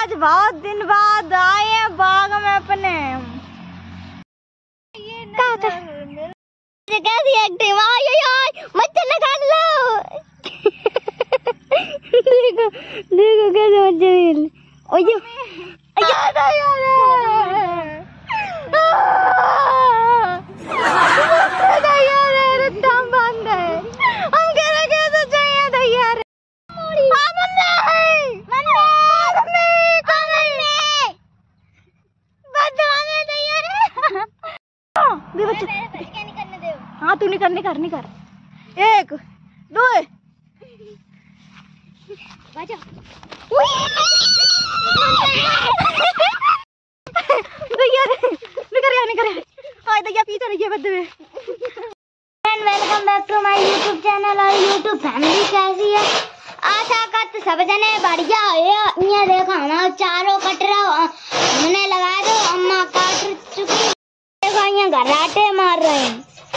आज बहुत दिन बाद आए हैं बाग में अपने। कैसी एक्टिंग, मच्छर न काट लो। देखो देखो कैसे मच्छर। हाँ तू नहीं कर। एक दो भैया पीछे रहिए बदे। Welcome back to my YouTube channel और यूट्यूब फैमिली। कैसी है? आशा करते सब जने बढ़िया हो। ये देखो हमारा चारों कट रहा हमने लगा दो। अम्मा काट चुकी। देखो यहाँ घराटे मार रहे हैं।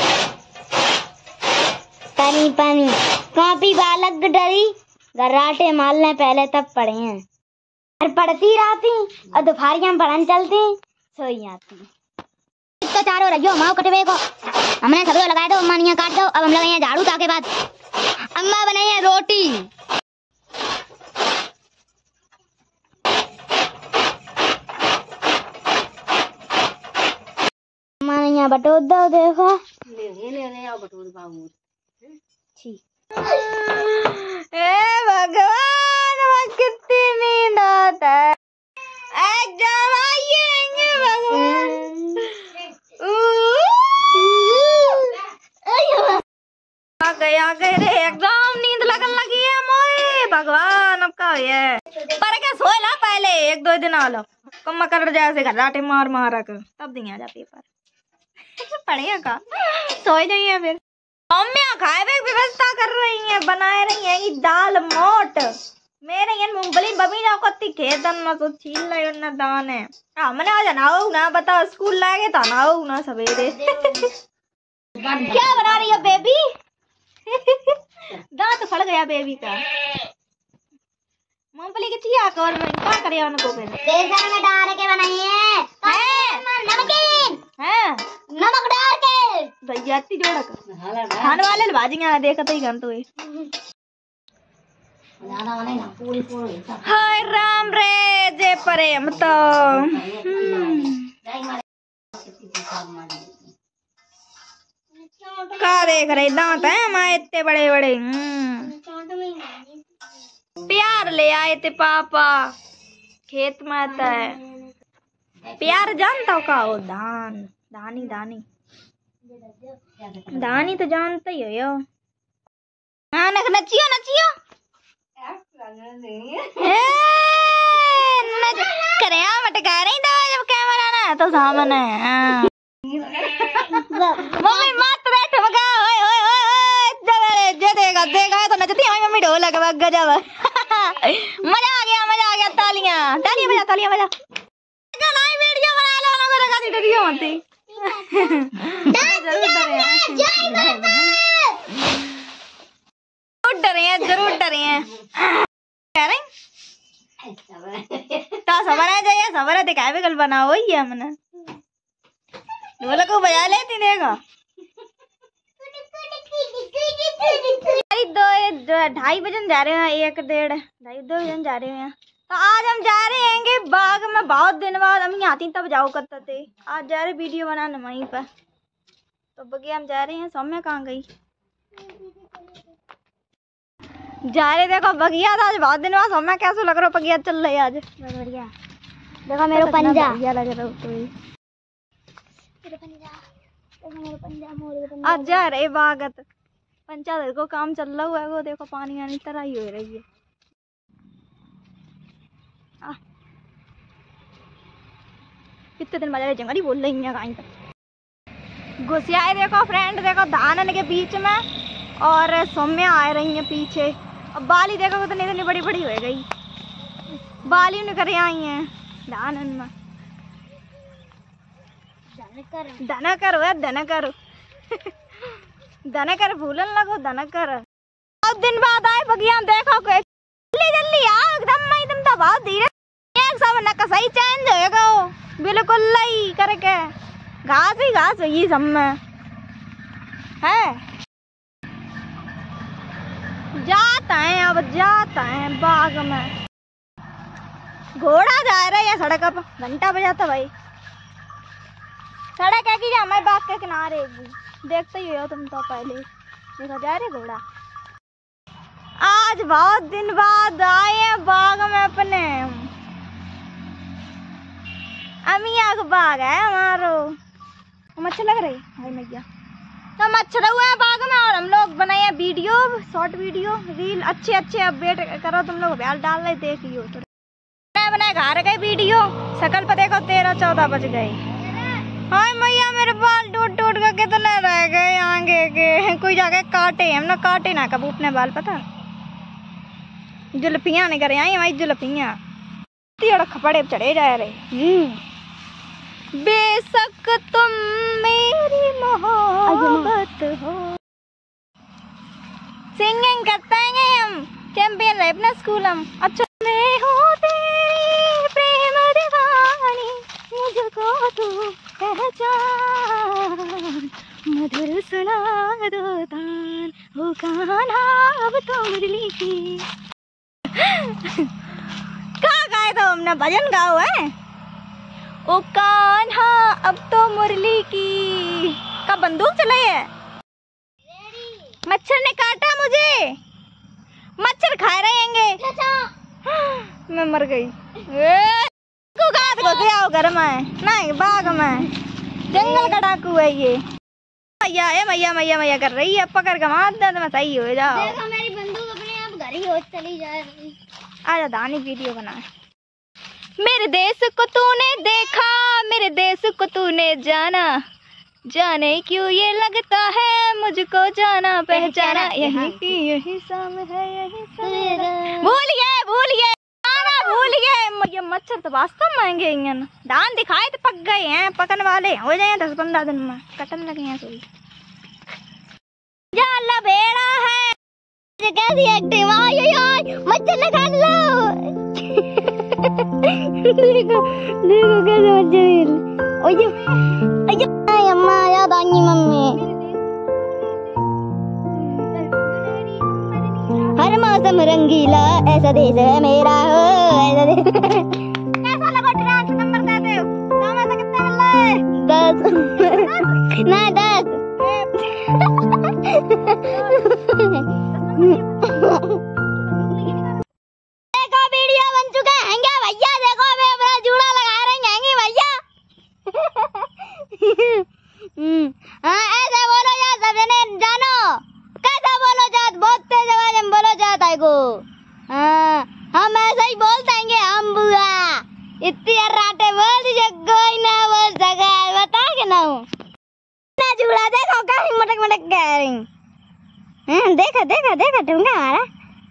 पानी कॉपी बालक डरी घराटे मारने पहले तब पढ़े हैं और पढ़ती रहती और दोपहरिया में पढ़न चलती सोई आती। तो चारों रहियो माओ कटवे को हमने सब लगा दो। अम्मा निया काट दो। अब हम लगाए झाड़ू ताके बाद अम्मा बनाई रोटी। अम्मा निया बटोर दो। देखो ले आओ बटोर बाबू। ए भगवान कितनी नींद आता है। एग्जाम आएंगे भगवान। आ गए रे एग्जाम। नींद लगन लगी है मोए भगवान। अब का है पर क्या सोएला पहले 1-2 दिन आलो कम कर जैसे घराटे मार कर तब दिया जा पेपर पढ़े का सोए जाइए। फिर मम्मियाँ खाए की व्यवस्था कर रही हैं, बनाए रही हैं ये दाल मोट। मेरे ये मूंगफली बबी ना कत्ती खेतन ना तो छील रहे ना दान है। हमने आज नाऊ ना बता स्कूल लागे था नाऊ ना सवेरे। क्या बना रही है बेबी? दांत फड़ गया बेबी का। मूंगफली की चिया कर मैं क्या करे उनको फिर बेसन में डाल के बनाई है। नमकीन है नमक डाल के दयाती जोड़ा कर खाने वाले भाजियां देखत ही गन तो हाय राम रे जे प्रेम तो का देख रहे दांत है हमारे इतने बड़े बड़े। प्यार ले आए थे पापा खेत में आता है। प्यार जानता हो का हो? दानी तो जानता ही हो यो। हाँ नचियो करे मटका रही था जब कैमरा ना तो सामने। मम्मी मत बैठ मगा देखा तो नचती हमारी मम्मी ढोलक गजब। मजा आ गया तालियां बजा। वीडियो बना लो ना लगा दी डरियो होती। जरूर डरे हैं कह रहे तो सबर है जाइए सबर है दिखाए भी कल बनाओ ही है हमने ढोलक को बजा लेती देखो। 2:30 बजे जा रहे हैं 1-1:30-2 बजे जा रहे हैं। तो आज हम जा रहे हैं बाग में। बहुत दिन बाद हम यहाँ आती तब जाओ करते थे। आज जा रहे वीडियो बनाने वहीं पर। तो बगिया हम जा रहे हैं। सौम्या कहाँ गई? जा रहे देखो बगिया था आज बहुत दिन बाद। सौम्या कैसे लग रहा बगिया चल रही आज बढ़िया। देखो मेरे पंजा लग रहा आज जा रहे बागत पंचायत को काम चल रहा है। वो देखो पानी आनी तरह ही हो रही है। कितने दिन बाद जंगली बोल रही है कहीं तक घुसियाए। देखो फ्रेंड देखो धान के बीच में और सौम्या आ रही है पीछे। अब बाली देखो कितनी इतनी बड़ी बड़ी हो गई। बाली निकल आई है धान में। धनकर भूलन लगो धनकर। बहुत दिन बाद आए बगिया देखो जल्दी आओ एकदम तो बहुत धीरे। एक तो सही चेंज होएगा बिल्कुल ही करके घास ही घास ये सब में है। जाता है अब जाता है बाग में घोड़ा जा रहा है सड़क पर घंटा बजाता भाई सड़क है कि जा मैं बाग के किनारे देखते ही हो तुम तो पहले देखा जा रहे घोड़ा। आज बहुत दिन बाद आए हैं बाग में अपने अमिया का बाग है हमारो मच्छर लग रही भाई मैया तो मच्छर हुए हैं बाग में और हम लोग बनाए वीडियो शॉर्ट वीडियो रील अच्छे अच्छे अपडेट करो तुम लोग ब्याल डाल रहे देखियो तो बनाए घर गए वीडियो शकल पर देखो 13-14 बज गए। हाय मैया मेरे बाल टूट टूट कर कितने रह गए आगे के कोई जाके काटे हम ना काटे ना कब अपने बाल पता जुल्फियां नहीं करे आई हमारी जुल्फियां खपड़े चढ़े जा रहे। बेशक तुम मेरी मोहब्बत हो सिंगिंग करते हैं हम चैंपियन रहे अपने स्कूल हम। अच्छा मैं हूँ तेरी प्रेम दीवानी मुझको तू पहचान मधुर सुना दो तान हो गाना अब तो मुरली की कहाँ गाए तो हमने भजन गाओ है ओ कान्हा अब तो मुरली की का बंदूक चलाई है। मच्छर ने काटा मुझे मच्छर खा रहेंगे मैं मर गई आओ घर में नहीं बाग में जंगल का डाकू है ये मैया ए मैया मैया मैया कर रही है पकड़ के मार दे मैं सही हो जाओ। देखो मेरी बंदूक अपने आप घर ही हो चली जा रही आजा दानी वीडियो बना। मेरे देश को तूने देखा मेरे देश को तूने जाना जाने क्यों ये लगता है मुझको जाना पहचाना यही की यही शाम है यही सवेरा भूल गए ये मच्छर तो वास्तव महंगे हैं धान दिखाए तो पक गए हैं पकन वाले हो जाए 10-15 दिन में कटन लगे हैं सोई जा बेड़ा है कैसी एक्टिंग मच्छर ने खा लो देखो कैसे मच्छर अम्मा याद आई मम्मी हर मौसम रंगीला ऐसा देश है मेरा हो ऐसा देश कैसा लगा ट्रांस नंबर दे दो नाम ऐसा कितना मिल रहा है 10 ना 10 देखो वीडियो बन चुका है क्या भैया देखो मैं अपना जूड़ा लगा रही हैं भैया हाँ ऐसे बोलो यार सबने जानो कैसा बोलो जात बहुत तेज आवाज में बोलो जात है को हाँ हम ऐसे ही बोल देंगे हम बुआ इतनी राटे बोल दीजिए कोई ना बोल सका बता के ना हूँ ना जुड़ा देखो कहीं मटक मटक कह रही देखा देखा देखा ढूंढा हमारा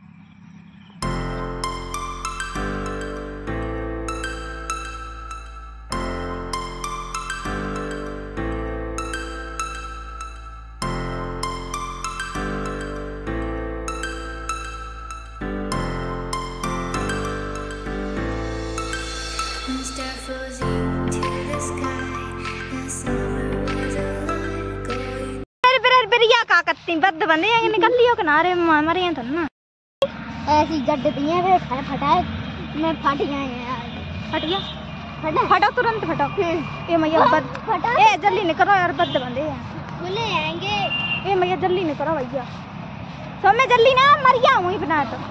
बद बंदे हैं निकल लियो किनारे मरे हैं तो ना ऐसी जड़ दी है फिर फटाए मैं फट गए यार फट गया फटा तुरंत फटा ए मैया बद फटा ए जल्दी निकलो यार बद बंदे हैं बोले आएंगे ए मैया जल्दी निकलो भैया सब में जल्दी ना मर गया हूं बना तो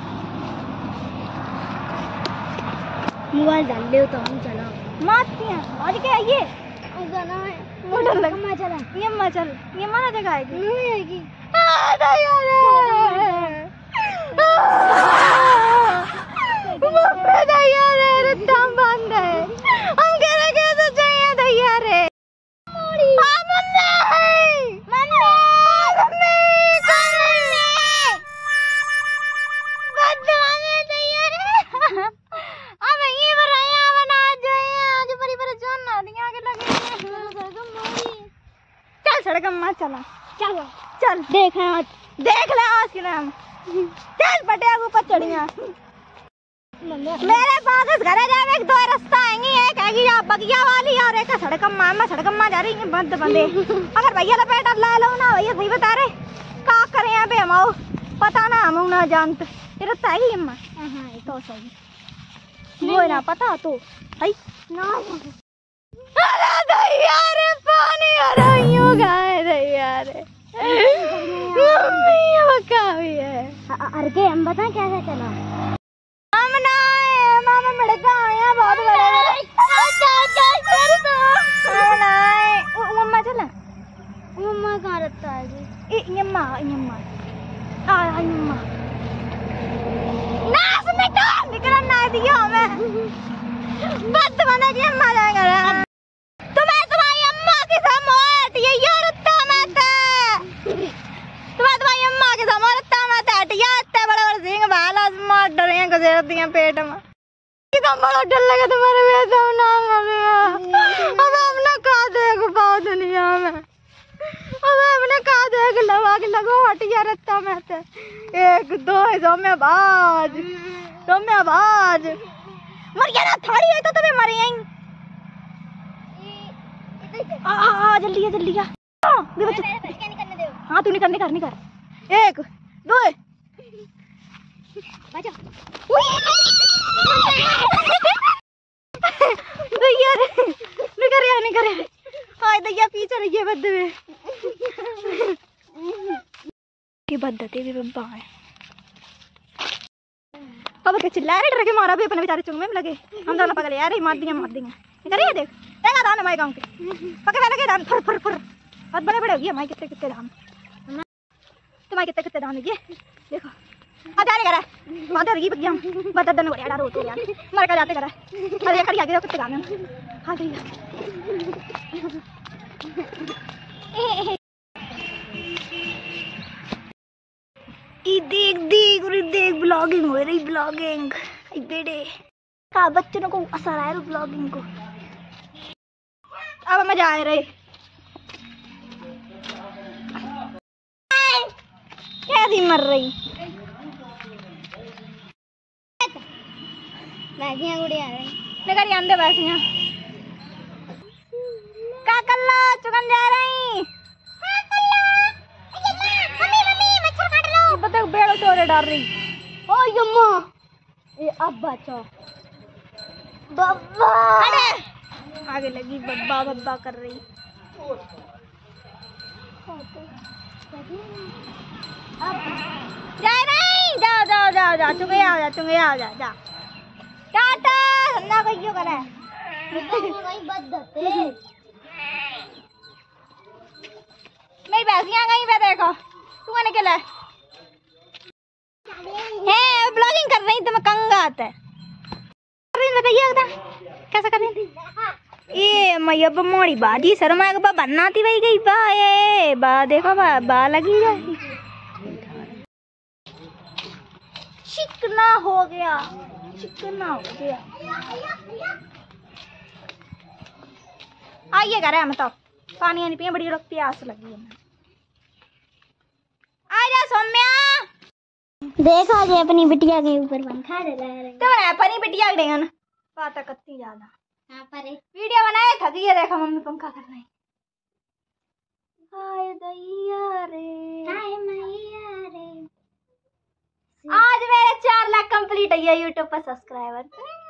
मोबाइल डाल ले तो हम चला मारती हैं आज के आइए गाना है मोटर लग मैं चला ये माना जगह आएगी नहीं आएगी रत्ताम बंद है हम कह रहे कैसे चाहिए दैया रे सड़क में चला चलो चल देख ले आज के नाम चल बटे ऊपर चढ़िया मेरे पास घर जावे एक दो रास्ता आएंगी, एक आएगी या बगिया वाली और एक सड़कम्मा। मैं सड़कम्मा जा रही हूँ बंद बंदे। अगर भैया लपेटा ला लो ना, भैया सही बता रहे का करे यहाँ पे हम आओ पता ना हम ना जानते। ये रास्ता है अम्मा? हाँ तो सही वो ना पता तो है ना। अरे दैया रे पानी आ रही हो गाय दैया रे मम्मी बका हुई है। अरे के हम बताएं कैसे चला? हम ना आए मामा मड़का आया बहुत बड़े मम्मा चला। मम्मा कहाँ रहता है जी? यम्मा यम्मा यम्मा नास में तो निकलना ना दिया हमें बस बना जी अम्मा जाएगा। तुम्हें तुम्हारी अम्मा के समोट ये यारता मत तुम्हारी अम्मा के समोटता मत हटिया इतने बड़े सिंह भाला स्मार्ट डरे गुजर दिए पेट में कितना बड़ा डर लगा तुम्हारे बेटा ना मरेगा। अब अपना का देख पाओ दुनिया में, अब अपने का देख लगा के लगो हटिया रत्ता में से एक दो सौम्यबाज मर गया ना थाड़ी है तो तुम्हें मरे यहीं। जल्दी है जल्दी हाँ तू निकर निकर निकर एक दो दैया रे निकर हाय दैया पीछे रहिए बद्दे में की बद्दते भी बब्बा है। अब के चिल्ला रहे डर के मारा भी अपने बेचारे चुंग में लगे हम दोनों पकड़ यार मार देंगे करे देख देखा दान हमारे गांव के पकड़ लगे दान फर फर फर बहुत बड़े बड़े हो गए हमारे कितने दान तुम्हारे कितने दान है देखो आ जा रे करा माता रही बगिया बता दन बड़ा रो तो यार मर का जाते करा अरे खड़ी आगे कितने दान हां गई देख ब्लॉगिंग हो रही ब्लॉगिंग बेटे का बच्चों को असर आया ब्लॉगिंग को। अब मजा आ रही कैसी मर रही मैगियां गुड़िया लेकर आंदे वैसियां का कल्ला चुगन जा रही बता बेड़ो चोरे डाल रही। ओ यम्मा ये अब बच्चा बब्बा आगे लगी बब्बा बब्बा कर रही। जा नहीं जाओ जाओ जाओ जाओ चुके आ जा टाटा धंधा कहियो करे मेरी भैंसियां गई पे देखो तू मैंने क्या है ब्लॉगिंग कर रही तुम्हें कंगा आता है बताइए कैसा कर रही थी ये मैया मोड़ी बाजी शर्मा के बनना थी वही गई बा ये बा देखो बा लगी जाए चिकना हो गया आइए करे हम तो पानी नहीं पिए बड़ी प्यास लगी है। आ जा सौम्या देखो जी अपनी बिटिया के ऊपर पंखा डला है तो अपनी बिटिया के ना बात करती ज्यादा हां पर वीडियो बनाए थकी है देखा मम्मी पंखा कर रही। हाय दैया रे आज मेरे 4 लाख कंप्लीट है यूट्यूब पर सब्सक्राइबर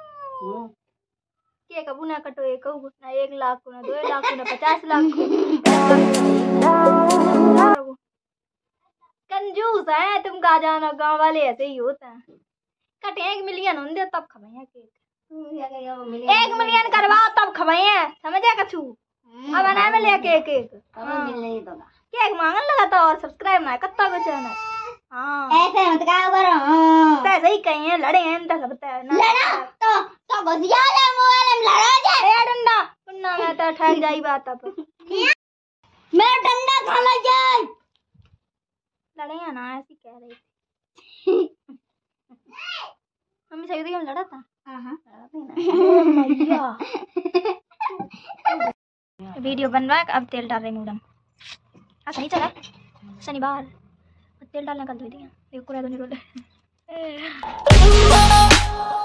के कबू ना कटो एक ना 1 लाख को ना 2 लाख को ना 50 लाख को कंजूस है तुम का जाना गांव वाले ऐसे ही होते हैं कटे 1 मिलियन होंगे तब खवाए केक 1 मिलियन करवाओ तब खवाए समझे कछु अब ना मिले केक केक मांगने लगा था और सब्सक्राइब ना कत्ता को चैनल हां ऐसे मत करो तो ऐसे ही कहीं हैं लड़े हैं तो सब लड़ा तो बजिया ले मोबाइल में लड़ा जाए ए डंडा मैं तो ठग जाई बात अब मैं डंडा खा ले जाए लड़े हैं ना ऐसी कह रही थी मम्मी सही हम लड़ा था हां भैया वीडियो बन रहा है अब तेल डाल रहे नूडम आज सही चला शनिवार तेल डालने का धो दिया देखो पूरा तो नहीं रोल